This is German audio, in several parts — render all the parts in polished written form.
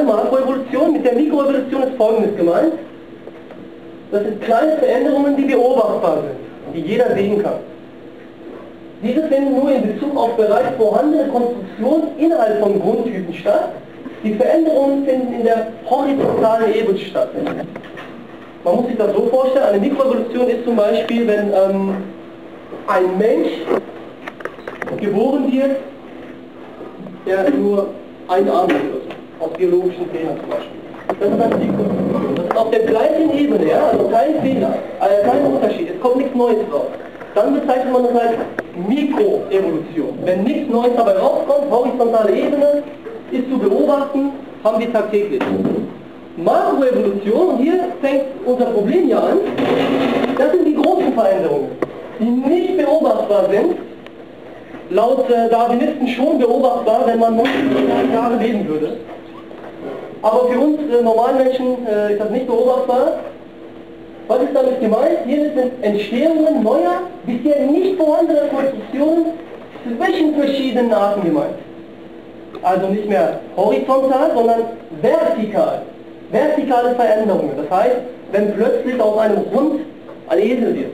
Makroevolution. Mit der Mikroevolution ist Folgendes gemeint. Das sind kleine Veränderungen, die beobachtbar sind, die jeder sehen kann. Diese finden nur in Bezug auf bereits vorhandene Konstruktionen innerhalb von Grundtypen statt. Die Veränderungen finden in der horizontalen Ebene statt. Man muss sich das so vorstellen, eine Mikroevolution ist zum Beispiel, wenn ein Mensch geboren wird, der nur einen Arm hat, aus biologischen Fehlern zum Beispiel. Das ist eine Mikroevolution. Das ist auf der gleichen Ebene, ja? Also kein Fehler, kein Unterschied, es kommt nichts Neues raus. Dann bezeichnet man das als Mikroevolution. Wenn nichts Neues dabei rauskommt, horizontale Ebene, ist zu beobachten, haben wir tagtäglich. Makroevolution, und hier fängt unser Problem ja an, das sind die großen Veränderungen, die nicht beobachtbar sind, laut Darwinisten schon beobachtbar, wenn man 90 Jahre leben würde. Aber für uns Normalmenschen ist das nicht beobachtbar. Was ist damit gemeint? Hier sind Entstehungen neuer, bisher nicht vorhandener Konstruktionen zwischen verschiedenen Arten gemeint. Also nicht mehr horizontal, sondern vertikal. Vertikale Veränderungen. Das heißt, wenn plötzlich aus einem Hund ein Esel wird.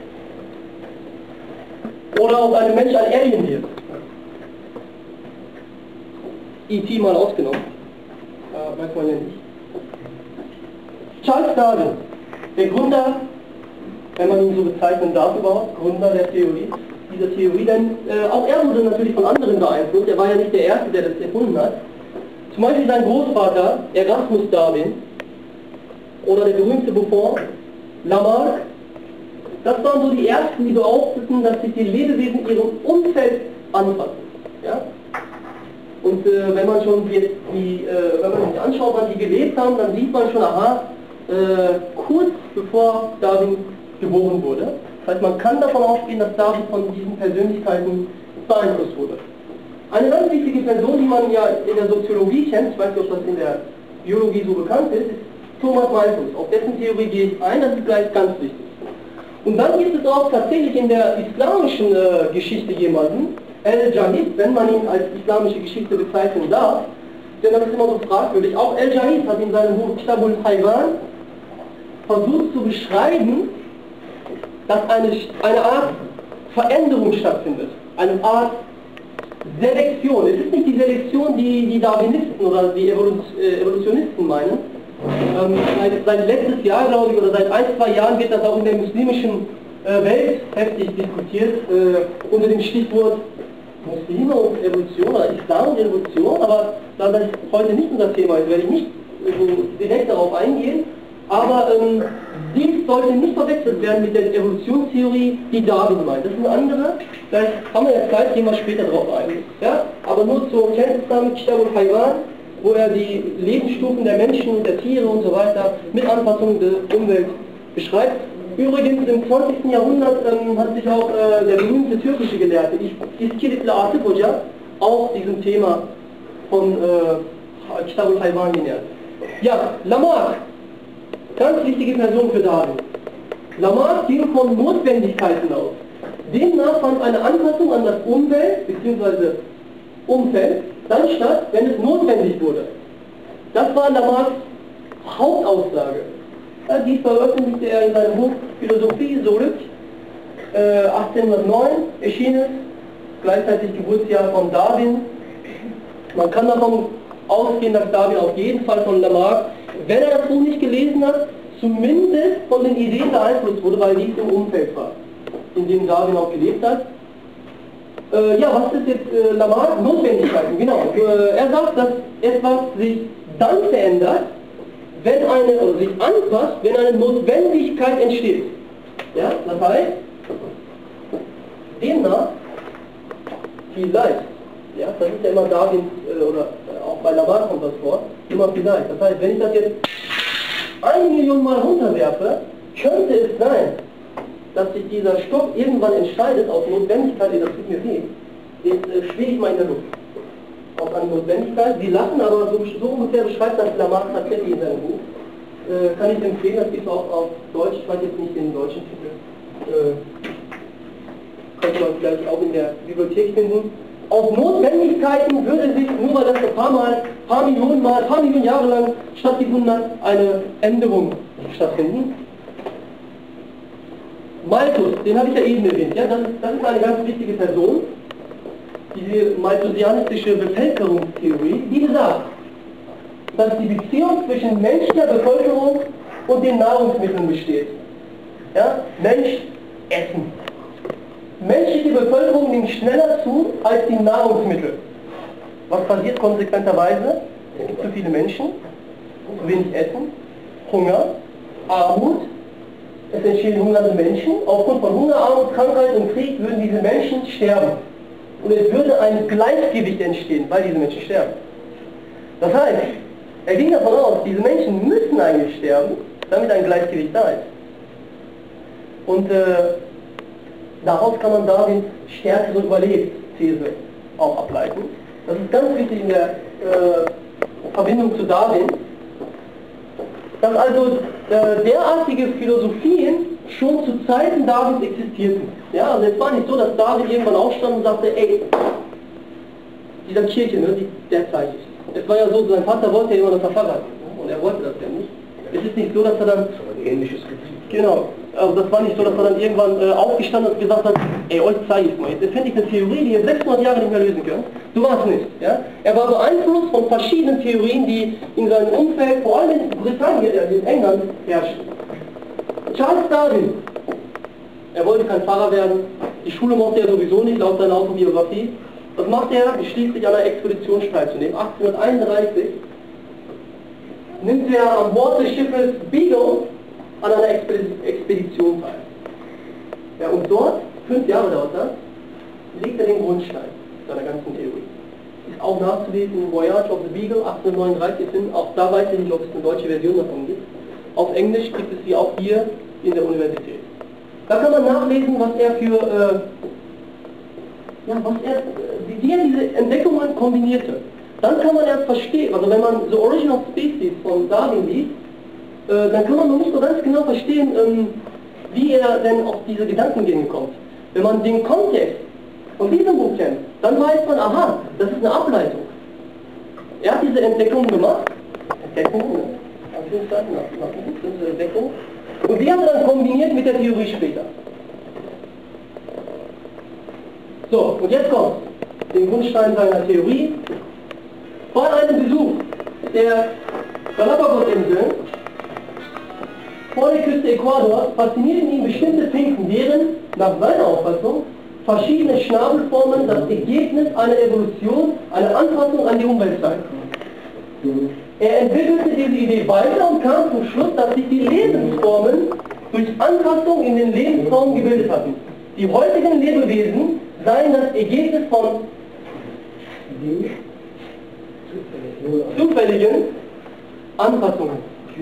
Oder aus einem Mensch ein Alien wird. E.T. mal ausgenommen. Weiß man ja nicht. Charles Darwin, der Gründer, wenn man ihn so bezeichnen darf überhaupt, Gründer der Theorie, dieser Theorie, denn auch er wurde natürlich von anderen beeinflusst, er war ja nicht der Erste, der das erfunden hat. Zum Beispiel sein Großvater, Erasmus Darwin, oder der berühmte Buffon, Lamarck, das waren so die Ersten, die behaupteten, dass sich die Lebewesen ihrem Umfeld anpassen. Ja? Und wenn man schon wenn man sich anschaut, wann die gelebt haben, dann sieht man schon, aha, kurz bevor Darwin geboren wurde. Das heißt, man kann davon ausgehen, dass Darwin von diesen Persönlichkeiten beeinflusst wurde. Eine ganz wichtige Person, die man ja in der Soziologie kennt, ich weiß nicht, ob das in der Biologie so bekannt ist Thomas Malthus. Auf dessen Theorie gehe ich ein, das ist gleich ganz wichtig. Und dann gibt es auch tatsächlich in der islamischen Geschichte jemanden, El-Jahid, wenn man ihn als islamische Geschichte bezeichnen darf, denn das ist immer so fragwürdig. Auch El-Jahid hat in seinem Buch Kitabul Haywan versucht zu beschreiben, dass eine Art Veränderung stattfindet, eine Art Selektion. Es ist nicht die Selektion, die Darwinisten oder die Evolutionisten meinen. Seit letztes Jahr, glaube ich, oder seit 1-2 Jahren wird das auch in der muslimischen Welt heftig diskutiert, unter dem Stichwort Muslime und Evolution oder Islam und Evolution, aber da das heute nicht unser Thema ist, werde ich nicht so direkt darauf eingehen, aber dies sollte nicht verwechselt werden mit der Evolutionstheorie, die Darwin meint. Das ist eine andere, vielleicht haben wir ja Zeit, gehen wir später darauf ein. Ja? Aber nur zur Kenntnisnahme, Kitabul Haywan, wo er die Lebensstufen der Menschen und der Tiere und so weiter mit Anpassung der Umwelt beschreibt. Übrigens im 20. Jahrhundert hat sich auch der berühmte türkische Gelehrte İskilipli Atıf Hoca auch diesem Thema von Kitabul Haywan genähert. Ja, Lamarck, ganz wichtige Person für Darwin. Lamarck ging von Notwendigkeiten aus. Demnach fand eine Anpassung an das Umwelt bzw. Umfeld dann statt, wenn es notwendig wurde. Das war Lamarcks Hauptaussage. Dies veröffentlichte er in seinem Buch Philosophie zurück, 1809 erschienen, gleichzeitig Geburtsjahr von Darwin. Man kann davon ausgehen, dass Darwin auf jeden Fall von Lamarck, wenn er das Buch nicht gelesen hat, zumindest von den Ideen beeinflusst wurde, weil dies im Umfeld war, in dem Darwin auch gelebt hat. Ja, was ist jetzt Lamarck? Notwendigkeiten, genau. Er sagt, dass etwas sich dann verändert, wenn oder sich anpasst, wenn eine Notwendigkeit entsteht. Ja, das heißt, demnach, vielleicht, ja, das ist ja immer Darwins, oder auch bei Lamarck kommt das vor, immer vielleicht. Das heißt, wenn ich das jetzt 1 Million Mal runterwerfe, könnte es sein, dass sich dieser Stoff irgendwann entscheidet, aus Notwendigkeit, das tut mir weh, jetzt schwebe ich mal in der Luft. Aus einer Notwendigkeit, Sie lachen, aber so ungefähr beschreibt das Lamarck tatsächlich in seinem Buch. Kann ich empfehlen, das gibt es auch auf Deutsch, ich weiß jetzt nicht den deutschen Titel. Könnte man vielleicht auch in der Bibliothek finden. aus Notwendigkeiten würde sich, nur weil das ein paar Millionen Jahre lang stattgefunden hat, eine Änderung stattfinden. Malthus, den habe ich ja eben erwähnt, ja, das ist eine ganz wichtige Person, diese malthusianistische Bevölkerungstheorie, die besagt, dass die Beziehung zwischen menschlicher Bevölkerung und den Nahrungsmitteln besteht. Ja? Mensch, Essen. Menschliche Bevölkerung nimmt schneller zu als die Nahrungsmittel. Was passiert konsequenterweise? Es gibt zu viele Menschen, zu wenig Essen, Hunger, Armut, es entstehen hungernde Menschen. Aufgrund von Hunger, Armut, Krankheit und Krieg würden diese Menschen sterben. Und es würde ein Gleichgewicht entstehen, weil diese Menschen sterben. Das heißt, er ging davon aus, diese Menschen müssen eigentlich sterben, damit ein Gleichgewicht da ist. Und daraus kann man Darwins stärkere Überlebensthese auch ableiten. Das ist ganz wichtig in der Verbindung zu Darwin, dass also derartige Philosophien schon zu Zeiten Darwins existierten. Ja, also es war nicht so, dass Darwin irgendwann aufstand und sagte, ey, dieser Kirche, ne, der zeigt es. Es war ja so, sein Vater wollte ja immer noch verpfarrern, ne, und er wollte das ja nicht. Es ist nicht so, dass er dann... Ähnliches genau, also das war nicht so, dass er dann irgendwann aufgestanden und gesagt hat, ey, euch zeige ich mal. Jetzt fände ich eine Theorie, die ihr 600 Jahre nicht mehr lösen könnt. So war es nicht. Ja? Er war beeinflusst von verschiedenen Theorien, die in seinem Umfeld, vor allem in Britannien, in England, herrschten. Charles Darwin, er wollte kein Pfarrer werden, die Schule mochte er sowieso nicht, laut seiner Autobiografie. Was macht er? Schließlich an einer Expedition teilzunehmen. 1831 nimmt er an Bord des Schiffes Beagle an einer Expedition teil. Ja, und dort, 5 Jahre dauert das, legt er den Grundstein seiner ganzen Theorie. Ist auch nachzulesen, Voyage of the Beagle, 1839 sind, auch da weiß ich nicht, ob es eine deutsche Version davon gibt. Auf Englisch gibt es sie auch hier in der Universität. Da kann man nachlesen, was er für, wie er diese Entdeckungen kombinierte. Dann kann man erst verstehen, also wenn man The Origin of Species von Darwin liest, dann kann man noch nicht so ganz genau verstehen, wie er denn auf diese Gedankengänge kommt. Wenn man den Kontext von diesem Buch kennt, dann weiß man, aha, das ist eine Ableitung. Er hat diese Entdeckung gemacht, Entdeckung, und die hat er dann kombiniert mit der Theorie später. So, und jetzt kommt den Grundstein seiner Theorie. Bei einem Besuch der Galapagos-Inseln vor der Küste Ecuadors faszinierten ihn bestimmte Finken, deren, nach seiner Auffassung, verschiedene Schnabelformen das Ergebnis einer Evolution, einer Anpassung an die Umwelt seien. Er entwickelte diese Idee weiter und kam zum Schluss, dass sich die Lebensformen durch Anpassung in den Lebensraum gebildet hatten. Die heutigen Lebewesen seien das Ergebnis von zufälligen Anpassungen.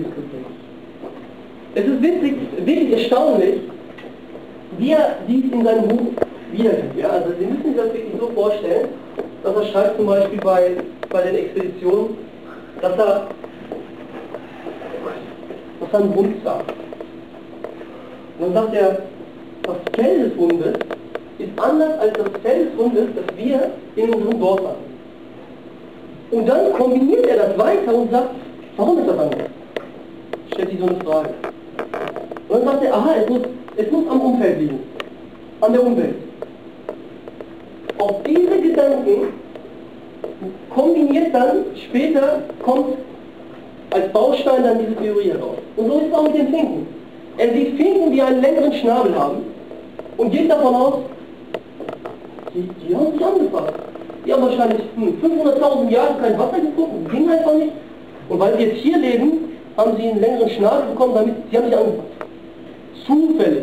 Es ist wirklich erstaunlich, wie er dies in seinem Buch wiedergibt. Ja? Also Sie müssen sich das wirklich so vorstellen, dass er schreibt zum Beispiel bei den Expeditionen, dass er einen Hund sah. Und dann sagt er, das Fell des Hundes ist anders als das Fell des Hundes, das wir in unserem Dorf hatten. Und dann kombiniert er das weiter und sagt, warum ist das anders? Stellt sich so eine Frage. Und dann sagt er, aha, es muss am Umfeld liegen. An der Umwelt. Auf diese Gedanken kombiniert dann, später kommt als Baustein dann diese Theorie heraus. Und so ist es auch mit den Finken. Er sieht Finken, die einen längeren Schnabel haben und geht davon aus, die haben sich angepasst. Die haben wahrscheinlich 500.000 Jahre kein Wasser getrunken, ging einfach nicht. Und weil sie jetzt hier leben, haben sie einen längeren Schnabel bekommen, damit sie haben sich angepasst. Zufällig.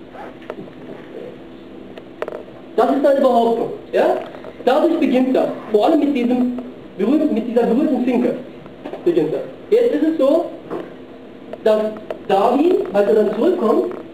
Das ist eine Behauptung. Ja? Dadurch beginnt das. Vor allem mit dieser berühmten Finke beginnt das. Jetzt ist es so, dass Darwin, als er dann zurückkommt,